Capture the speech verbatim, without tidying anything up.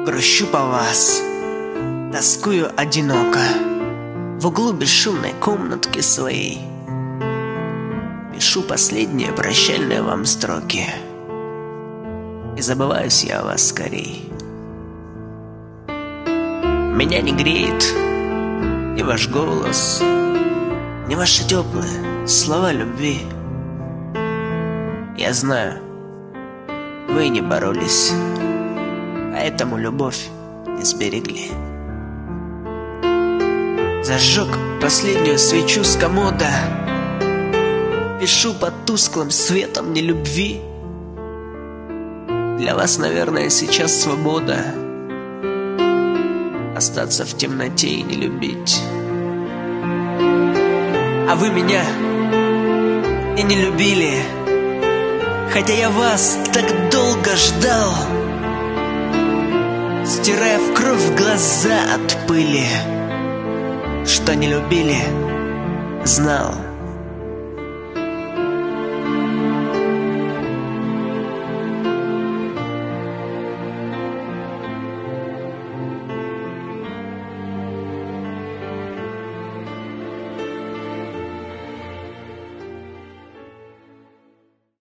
Грущу по вас, тоскую одиноко в углу бесшумной комнатки своей. Пишу последние прощальные вам строки, и забываюсь я о вас скорей. Меня не греет ни ваш голос, ни ваши теплые слова любви. Я знаю, вы не боролись, поэтому любовь не сберегли. Зажег последнюю свечу с комода, пишу под тусклым светом нелюбви. Для вас, наверное, сейчас свобода остаться в темноте и не любить. А вы меня и не любили, хотя я вас так долго ждал, стирая в кровь глаза от пыли. Что не любили, знал.